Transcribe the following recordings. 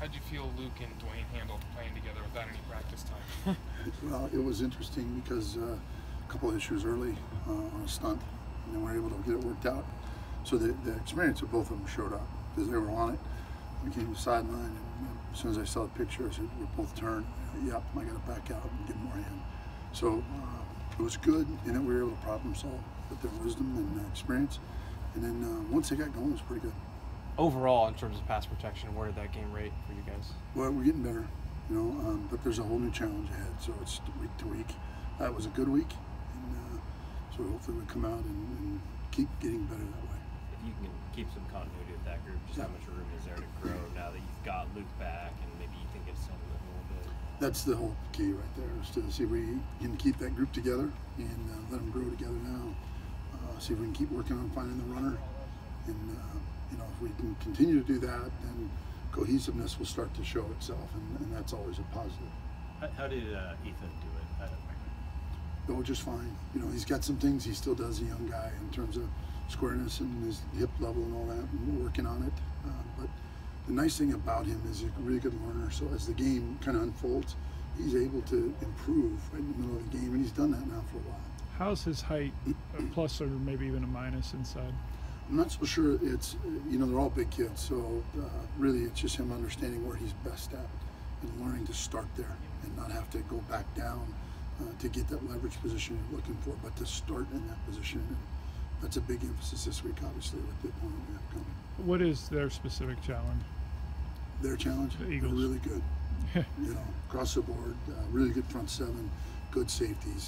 How'd you feel Luke and Dwayne handled playing together without any practice time? Well, it was interesting because a couple of issues early on a stunt, and then we were able to get it worked out. So the experience of both of them showed up because they were on it. We came to the sideline, and as soon as I saw the picture, I said, "We're both turned. Yep, I got to back out and get more in." So it was good, and then we were able to problem solve with their wisdom and experience. And then once they got going, it was pretty good. Overall, in terms of pass protection, where did that game rate for you guys? Well, we're getting better, but there's a whole new challenge ahead. So it's week to week. That was a good week, and so hopefully we come out and keep getting better that way. If you can keep some continuity with that group, just how much room is there to grow now that you've got Luke back, and maybe you think it's settled a little bit? That's the whole key right there, is to see if we can keep that group together and let them grow together now. See if we can keep working on finding the runner, and if we can continue to do that, then cohesiveness will start to show itself, and that's always a positive. How did Ethan do it? Oh, just fine. He's got some things he still does, a young guy, in terms of squareness and his hip level and all that, and we're working on it. But the nice thing about him is he's a really good learner, so as the game kind of unfolds, he's able to improve right in the middle of the game, and he's done that now for a while. How's his height, a plus or maybe even a minus inside? I'm not so sure. It's, they're all big kids, so really it's just him understanding where he's best at and learning to start there and not have to go back down to get that leverage position you're looking for, but to start in that position. And that's a big emphasis this week, obviously, with the opponent we have coming. What is their specific challenge? Their challenge? The Eagles. They're really good. Across the board, really good front seven, good safeties.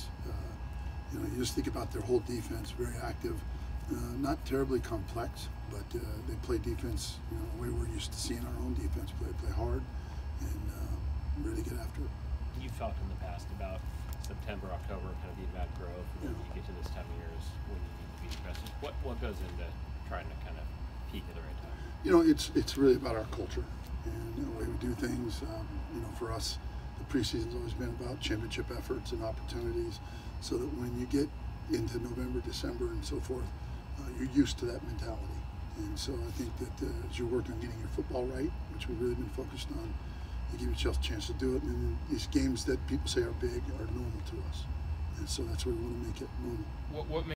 You just think about their whole defense, very active. Not terribly complex, but they play defense the way we're used to seeing our own defense play. Play hard and really get after it. You've talked in the past about September, October, kind of the amount of growth, and then you get to this time of year is when you need to be aggressive. What goes into trying to kind of peak at the right time? It's really about our culture and the way we do things. For us, the preseason's always been about championship efforts and opportunities, so that when you get into November, December, and so forth, you're used to that mentality. And so I think that as you're working on getting your football right, which we've really been focused on, you give yourself a chance to do it. And then these games that people say are big are normal to us. And so that's where we want to make it normal. What